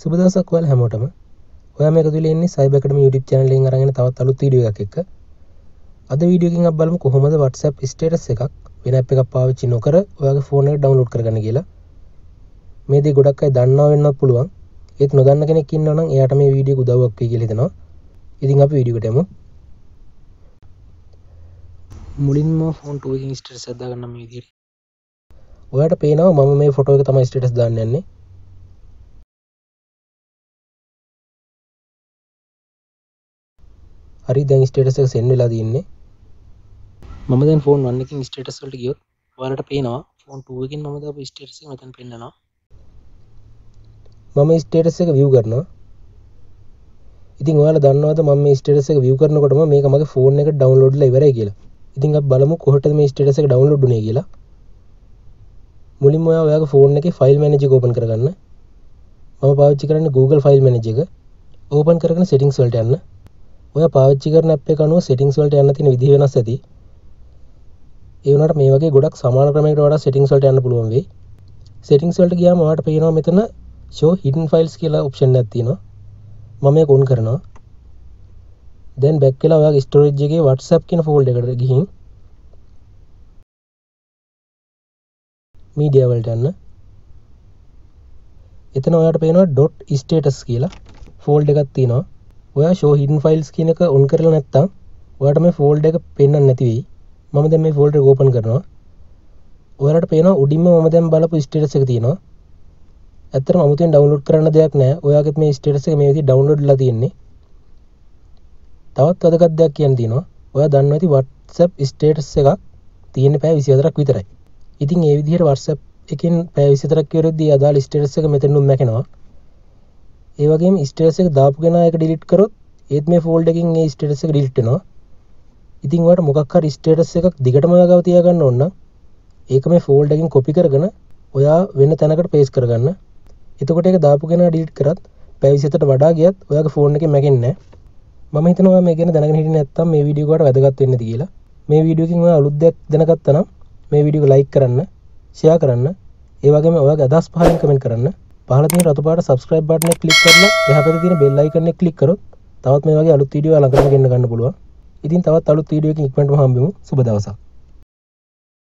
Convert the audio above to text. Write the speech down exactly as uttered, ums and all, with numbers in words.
සුබ දවසක් ඔයාලා හැමෝටම. ඔයා මේක තුල ඉන්නේ Cyber Academy YouTube channel එකෙන් අරගෙන තවත් අලුත් වීඩියෝ එකක් එක්ක. අද වීඩියෝ එකකින් අපි බලමු කොහොමද WhatsApp status එකක් වෙන app එකක් පාවිච්චි නොකර ඔයාගේ ෆෝන් එකට download කරගන්න කියලා. මේ දේ ගොඩක් අය දන්නවා වෙන්නත් පුළුවන්. ඒත් නොදන්න කෙනෙක් ඉන්නවා නම් එයාට මේ වීඩියෝ එක උදව්වක් වෙයි කියලා හිතනවා. ඉතින් අපි වීඩියෝ එකට යමු. මුලින්ම ෆෝන් two එකකින් status එක දාගන්න මේ විදිහට. ඔයාට පේනවා මම මේ ෆොටෝ එක තමයි status දාන්න යන්නේ. හරි දැන් ස්ටේටස් එක සෙන්ඩ් වෙලා තියෙන්නේ. මම දැන් ෆෝන් one එකකින් ස්ටේටස් වලට ගියොත් ඔයාලට පේනවා ෆෝන් two එකකින් මම දාපු ස්ටේටස් එක මෙතන පෙන්නනවා. මම මේ ස්ටේටස් එක view කරනවා. ඉතින් ඔයාලා දන්නවද මම මේ ස්ටේටස් එක view කරනකොටම මේක මගේ ෆෝන් එකට download වෙලා ඉවරයි කියලා. ඉතින් අපි බලමු කොහොටද මේ ස්ටේටස් එක download වුනේ කියලා. මුලින්ම ඔයා ඔයාගේ ෆෝන් එකේ ෆයිල් මැනේජර් එක ඕපන් කරගන්න. මම පාවිච්චි කරන්නේ Google ෆයිල් මැනේජර් එක. ඕපන් කරගෙන settings වලට යන්න. ඔයා පාවිච්චි කරන app එක අනුව settings වලට යන්න තියෙන විදිහ වෙනස් ඇති. ඒ වුණාට මේ වගේ ගොඩක් සමාන ක්‍රමයකට වඩා settings වලට යන්න පුළුවන් වෙයි. settings වලට ගියාම ඔයාලට පේනවා මෙතන show hidden files කියලා option එකක් තියෙනවා. මම මේක on කරනවා. then back වෙලා ඔයාගේ storage එකේ WhatsApp කියන folder එකට ගිහින් media වලට යන්න. එතන ඔයාලට පේනවා .status කියලා folder එකක් තියෙනවා. ඔයා show hidden files කියන එක on කරලා නැත්නම් ඔයාට මේ folder එක පෙන්වන්න නැති වෙයි. මම දැන් මේ folder එක open කරනවා. ඔයාලට පේනවා උඩින්ම මම දැන් බලපු status එක තියෙනවා. ඇත්තටම අමුතුවෙන් download කරන්න දෙයක් නැහැ. ඔයාගෙත් මේ status එක මේ විදිහට download වෙලා තියෙන්නේ. තවත් වැදගත් දෙයක් කියන්න තියෙනවා. ඔයා දන්නවා ඇති WhatsApp status එකක් තියෙන පැය විසිහතරක් විතරයි. ඉතින් ඒ විදිහට WhatsApp එකෙන් පැය විසිහතරක් ඉවරෙද්දී අදාළ status එක මෙතනින් මැකෙනවා. ඒ වගේම ස්ටේටස් එක දාපු කෙනා ඒක ඩිලීට් කරොත් ඒත් මේ ෆෝල්ඩර් එකකින් ඒ ස්ටේටස් එක ඩිලීට් වෙනවා. ඉතින් ඔයාලට මොකක් හරි ස්ටේටස් එකක් දිගටම ඔයා ගාව තියාගන්න ඕන නම් ඒක මේ ෆෝල්ඩර් එකකින් කොපි කරගෙන ඔයා වෙන තැනකට පේස්ට් කරගන්න. එතකොට ඒක දාපු කෙනා ඩිලීට් කරත් පැය විසිහතරට වඩා ගියත් ඔයාගේ ෆෝන් එකේ මැකෙන්නේ නැහැ. මම හිතනවා මේ ගැන දැනගෙන හිටියේ නැත්නම් මේ වීඩියෝ එකට වැදගත් වෙන්නේ නැති කියලා. මේ වීඩියෝ එකකින් ඔයා අලුත් දෙයක් දැනගත්තා නම් මේ වීඩියෝ එක ලයික් කරන්න, ෂෙයා කරන්න, ඒ වගේම ඔයාගේ අදහස් පහලින් කමෙන්ට් කරන්න. පහළ තියෙන රතු පාට subscribe button එක click කරලා එහා පැත්තේ තියෙන bell icon එක click කරොත් තවත් මේ වගේ අලුත් වීඩියෝ ළඟටම ගෙන්න ගන්න පුළුවන්. ඉතින් තවත් අලුත් වීඩියෝ එකකින් ඉක්මනටම හම්බෙමු. සුබ දවසක්.